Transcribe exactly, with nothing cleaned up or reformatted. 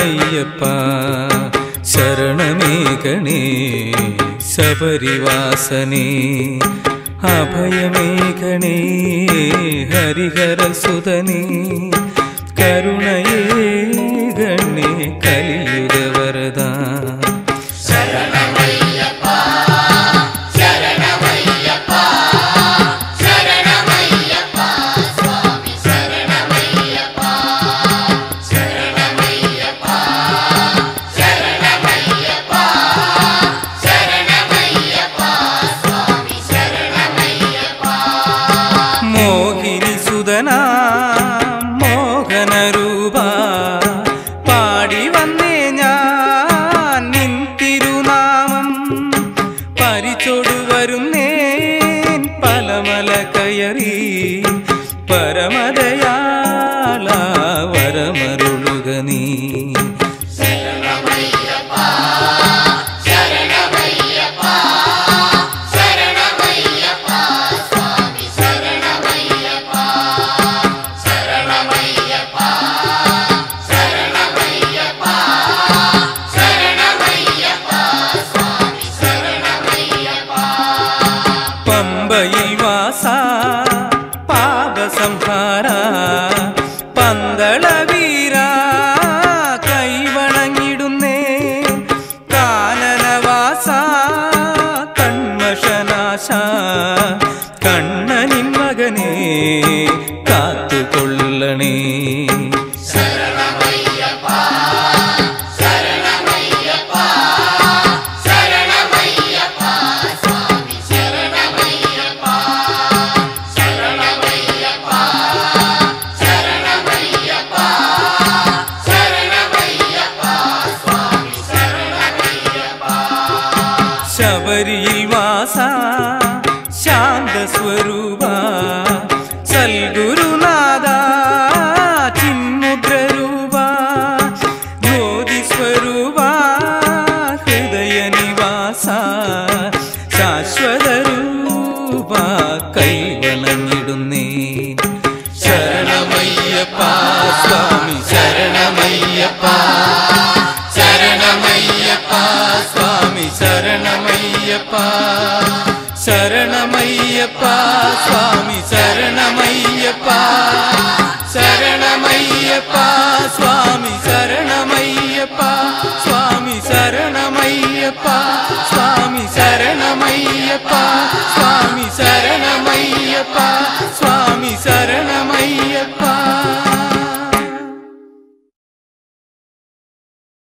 ശരണമയ്യപ്പ ശരണമേകണേ ശബരിവാസനേ അഭയമേകണേ ഹരിഹരസുതനേ കരുണയേകണേ കലിയുഗവരദാ മോഹനരൂപ പാടി വന്നേ ഞാൻ നിൻ തിരുനാമം പരിചൊടു വരുന്നേൻ പലമല കയറി പരമദയാള വരമരുളുക നീ പമ്പയിൽ വാസ പാപസംഹാര പന്തളവീര കൈവണങ്ങിടുന്നേ കാനനവാസ കൺമഷനാശ കണ്ണനിൻ മകനേ കാത്തുകൊള്ളണേ ശബരിയിൽ വാസ ശാന്തസ്വരൂപ സൽഗുരുനാഥ ചിന്മുദ്രരൂപ ജ്യോതിസ്വരൂപ ഹൃദയനിവാസ ശാശ്വതരൂപ കൈവണങ്ങിടുന്നേ ശരണമയ്യപ്പ സ്വാമി ശരണമയ്യപ്പ ശരണമയ്യപ്പ സ്വാമി ശരണമയ്യപ്പ ശരണമയ്യപ്പ സ്വാമി ശരണമയ്യപ്പ ശരണമയ്യപ്പ സ്വാമി ശരണമയ്യപ്പ സ്വാമി ശരണമയ്യപ്പ സ്വാമി ശരണമയ്യപ്പ സ്വാമി ശരണമയ്യപ്പ സ്വാമി ശരണമയ്യപ്പ